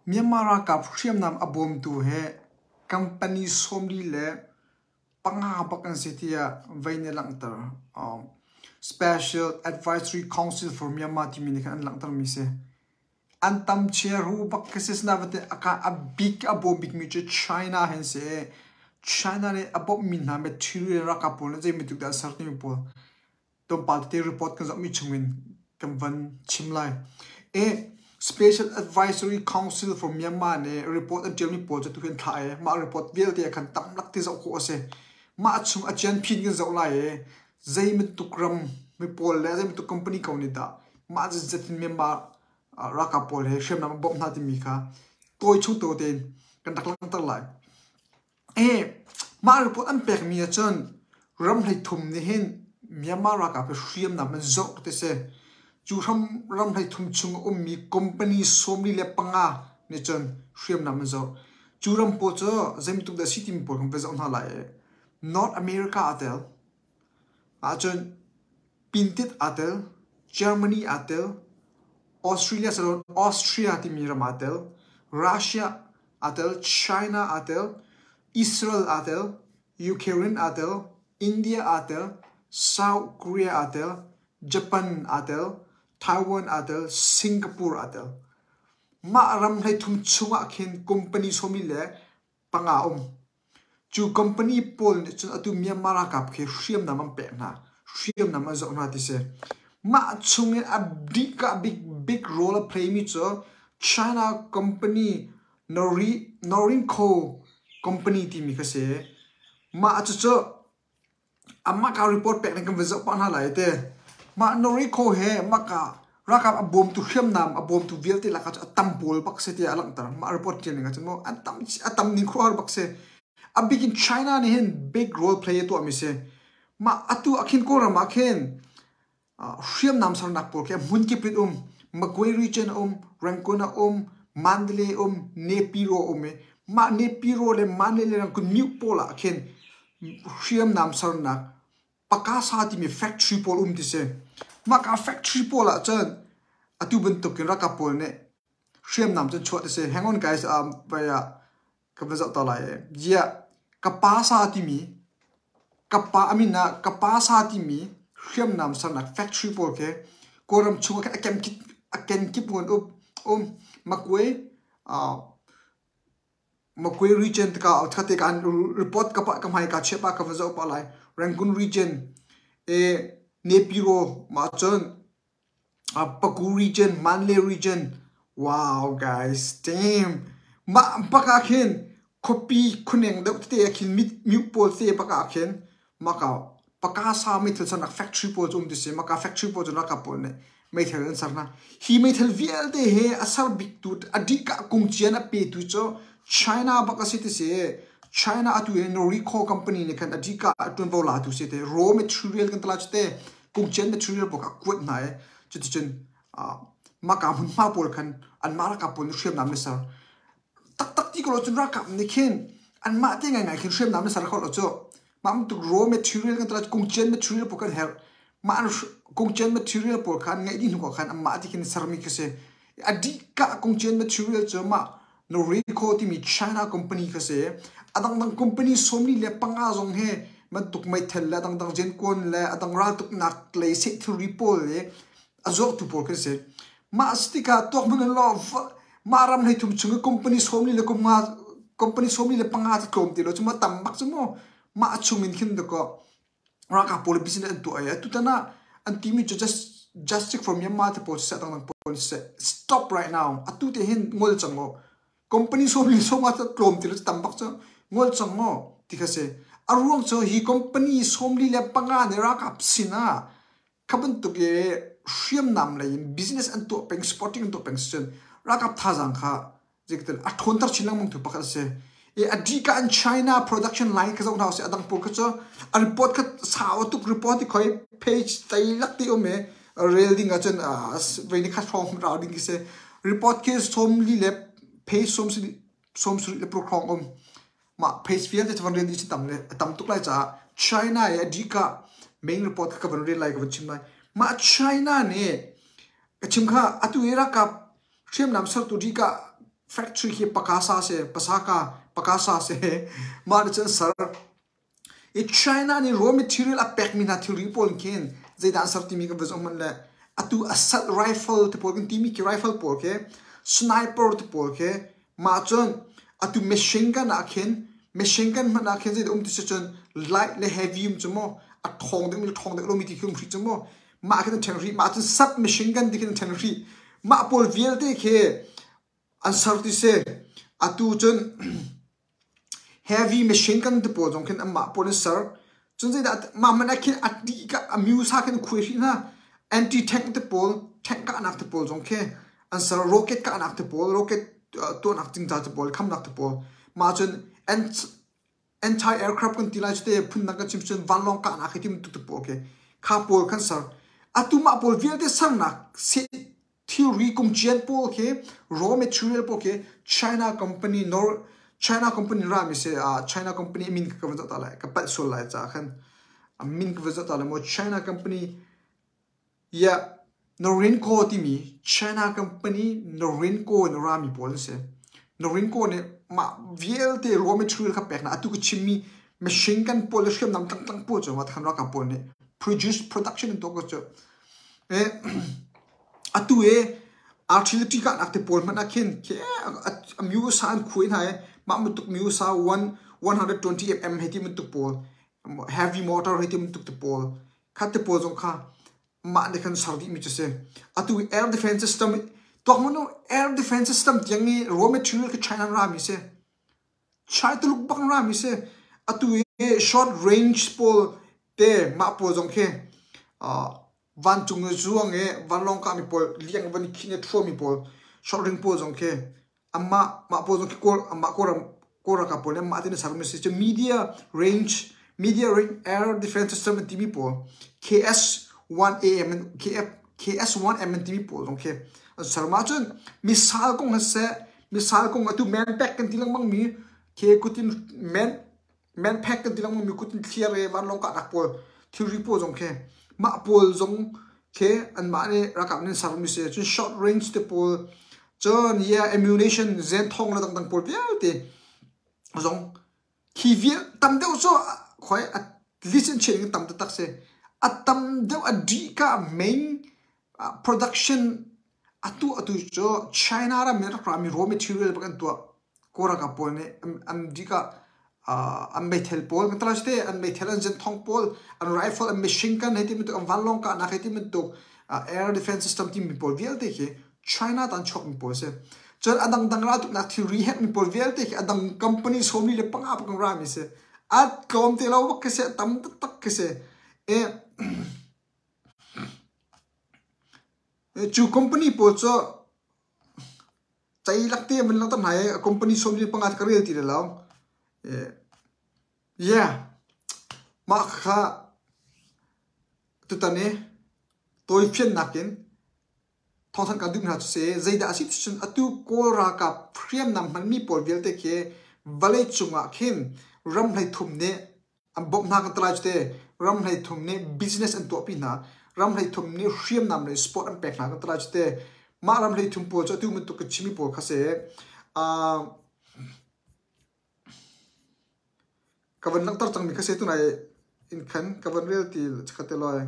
Myanmar Ralkap hriamnam abom tu he company somli le panga bakan setia vaine langtar Special Advisory Council for Myanmar timini kan langtar mi se antam chair hu bakkeses na vate aka abik abobik mi China hen se China ne abob min na material Ralkapol na je mi tuk da sarti mi pol tom palte report kan mi chungin kan van chimlai Special Advisory Council for Myanmar ne report an tell mi pol to kan thai ma report vel te kan tam lak te zo ko se ma chung a chen phin kan zo lai zai mi tukram mi pol le zai mi tu company kauni da ma zatin member Ralkapol he shem nam bawmhnak ti mi kha toi chu to ten kan dak lang tar lai ma report an pek mi a chon ram hlai thum ni hen Myanmar Ralkap hriam nam an zo te se chu ram hlai thum chung mi company somli le panga ne chon hriam nam an zo chu ram po cho zai mi tu da city mi pol kan ve zo na lai North America atel achon pintit atel Germany atel Australia salon Austria timiram atel Russia atel China atel Israel atel Ukraine atel India atel South Korea atel Japan atel Taiwan atel Singapore atel ma ram hlai thum chunga khin company somi le panga chu company pol ne chu atu Myanmar Ralkap khe hriam nam am pe na hriam nam zo na ti se ma chungin abik big role play mi cho China company Norinco company ti mi kase ma cho amma ka report pe na kan vezo pa na lai te ma Norinco he ma ka Ralkap abom tu hriam nam abom tu velte la ka atam pol bak se ti alang tar ma report chen nga chmo atam ni khwar bak se abik in China ne hen big role play to mi se ma atu akhin ko rama khen hriam nam sar nak por ke mun ki pit Magway region Rankona Mandalay Nepiro ma Nepiro le Mandalay le kun new pola khen hriam nam sar nak pakasa ti mi factory pol ti se ma ka factory pola chan atu bun to kin Ralkapol ne hriam nam chan chhuat se hang on guys vaya ka vaza ta lai ya kapasa ti mi kapa amina kapasa ti mi hriam nam sar nak factory pol ke koram chunga ka aken kip ngon Magway region ka thate kan report ka pa kamai ka chepa ka vazo pa lai Rangoon region Nepiro ma chon Paku region Mandalay region wow guys damn ma baka khen copy khuneng dok te khin mu pol te baka khen maka paka sa mi thil sanak factory pol di se maka factory pol Ralkapol ne mai thel sarna hi mai thel vial te he asal big tut adika kungchian a petu cho China baka city se China atu Norinco company ne kan adika atun bola tu se te raw material kan tala chte kungchian material boka kwat na chen maka hun ma pol kan an ma Ralkapol hriam nam ne sar tak ti ko chun Ralkap ne khen an ma te ngai khen hriam nam ne sar khol cho ma tu raw material kan tala kungchian material bokan her ma kungchen material por khan ngai din ko khan amma ti kin sarmi kase adika kungchen material choma Norinco ti mi China company kase adang company somni le panga jong he man tuk mai thel la dang jen kon le adang ral tuk nak le se thu repol le azok tu por kase ma stika tok mun lo ma ram hai thum chung company somni le company somni le panga ta klom ti lo chuma tam bak chumo ma chungin khin de ko Ralkapol business to ay tutana antimi just for Myanmar te police atang police stop right now atu te hin ngol chango company so ma ta klom ti tambak cha ngol chango tikase aruang cho hi company somli le panga ne Ralkap sina khaban tu ge hriam nam le business and to peng sporting to peng chen Ralkap thajang kha jektel athon tar chilang mong tu pakha se adika an China production line ka zong house adang por ka cho a report ka saw tu report khoi page tai lak ti ome railding a chen veini kha from routing ki se report ke somli le page somsri le pro khong ma page fiel te van rendi tam tuk lai cha China adika main report ka van real like wachim mai ma China ne kachim kha atu era ka hriam nam sar tu dika factory ki pakasa se pasaka pakasa se ma de chen sar e China ni raw material a pek mina theory pol ken zai dan sar timi ka bezom man le atu assault rifle te pol ken timi ki rifle pol ke sniper te pol ke ma chon atu machine gun a ken machine gun man a ken zai ti chon light le heavy chmo a thong de lo mi ti khum phri chmo ma ken ten ri ma chon sub machine gun dikin ten ri ma pol viel te ke answer ti se atu chon heavy machine gun te pol jong ken amma pol sir chon zai da ma man a ken ati ka amuse ha ken khwi na anti tank te pol tank ka nak te pol jong ke answer rocket ka nak te pol rocket to nak ting ta te pol kham nak te pol ma chon anti aircraft kan tilai te phun nak chim chon van long ka nak hitim tu te pol ke kha pol kan sir atu ma pol vil te sar nak se theory kum chen pol ke raw material pol ke China company ra mi se China company min ka va ta la ka pat sol la cha khan min ka va ta la mo China company ya Norinco ti mi China company Norinco no ra mi pol se Norinco ne ma viel te raw material ka pek na atu ku chimi machine gun pol shem nam tang po cho ma khan ra ka pol ne production to ko cho atu artillery ka nak te pol man akin ke amu san khuin hai ma mutuk mu sa 120 mm heti mutuk pol heavy motor heti mutuk te pol khat te pol jong kha ma de khan sardi mi chse atu air defense system to mono air defense system yangi raw material ke China ra mi se chai to luk bang ra mi se atu short range pol te ma pol jong ke van chung zuang van long ka mi pol liang van khine thro mi pol short ring pol jong ke amma ma pol jong ke kor amma kor ka pol ma tin sar mi se media range air defense system ti mi pol KS1AM KS1M ti mi pol jong ke sar ma chun misal kong se misal kong atu man pack kan tilang mang mi ke kutin man pack kan tilang mang mi kutin clear van long ka nak pol theory pol jong ke ma pol jong ke an ma ne rakap nen sar mi se chun short range te pol chon ya ammunition zen thong la dang pol pia te jong ki vi tam de so khoi listen ching tam de tak se atam de adi ka main production atu cho China ra me ra mi raw material bakan to kora ka pol ne am dika am metal pol kan traste an metal an zen thong pol an rifle an machine gun heti mit am valong ka na heti mit to air defense system team mi pol vial te ke China tan chok mi pol se chon adang dang ra tu na theory het mi pol vial te adang company somni le panga pa ra mi se at kom te law ke se tam tak ke se chu company pol cho chai lakte man lang tam hai company somni panga ka real ti le law yeah ma kha tutane toy phian nakin thong than ka dum na se zaida asit chun atu ko ra ka hriamnam man mi pol vel te ke valai chunga khin ram lai thum ne am bawmhnak ka traj te ram lai thum ne business an to pi na ram lai thum ne hriamnam le sport am pek na ka traj te ma ram lai thum pol cho tu mu to ka chimi pol kha se kawan nak tar chang mi khase tu nai in khan kawan real ti chkhate loi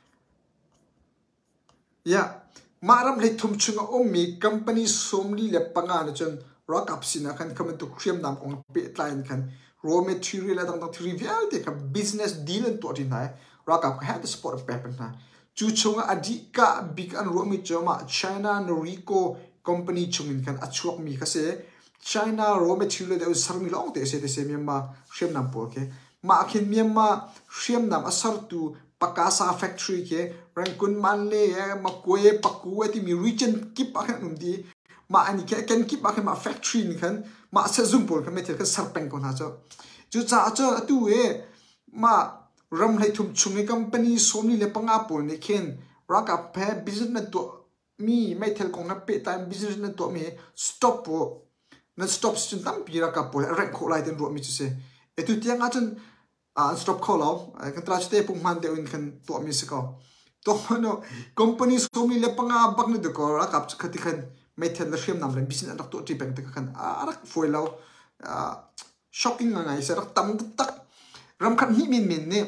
ya maram le thum chunga mi company somli le panga na chon Ralkap sina khan kaman tu hriamnam ong pe line khan raw material la dang trivial te ka business deal an to tin nai Ralkap ka had sport paper na chu chunga adika big an raw mi choma China Norico company chungin khan achuak mi khase China raw material de sarmi long te se Myanmar hriamnam pol ke ma khin Myanmar hriamnam asar tu pakasa factory ke rangkun manle ma koe paku ti mi region kip akhan umdi ma ani ke ken kip akhan ma factory ni khan ma se zum pol ka metel ka sarpeng ko na cho chu cha cho tu ma ram lai thum chungi company somni le panga pol ne khen Ralkap pe business to mi metel ko na pe time business to me stop po na stop chun tam pi Ralkap pol rank ko lai den ro mi chu se etu tiang a chun stop call out kan trach te pung man de in kan to mi se ko to no company somni le panga bak ne de ko Ralkap khati khan mai then la hriamnam le business anak tu ti peng te khan arak foilo shocking ngai se rak tam tak ram khan hi min ne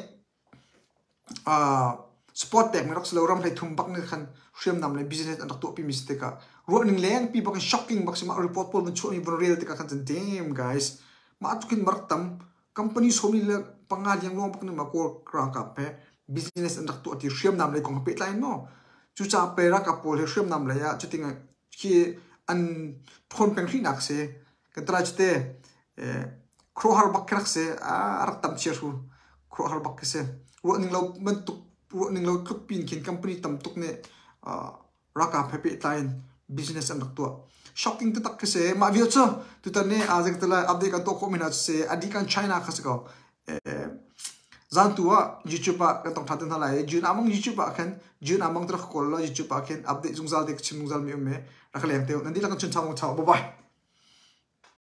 sport pack merok slow ram lai thum bak ne khan hriamnam le business anak tu pi mistake ka ro ning leng pi bak shocking bak sima report pol chu ni real te ka khan damn guys ma tukin marak tam company somi le pangal yang long bak ne ma ko Ralkap pe business anak tu ti hriamnam le kong pe line no chu cha pe ra ka pol hriamnam le ya chutinga ki an thon peng ri nak se ka tra chte kro har bak rak se arak tam cheru kro har bak se ro ning lo man tu ro ning lo tuk pin kin company tam tuk ne Ralkap happy line business anak tu shocking te tak se ma vio cho tu ta ne azek tala update kan to comment se adikan China khas ko zan tua YouTube ka tong thaten thala jun among YouTube khan jun among tra kol YouTube khan update jungzal dek chim jungzal mi me raklem te nandi la kan chun chang bye bye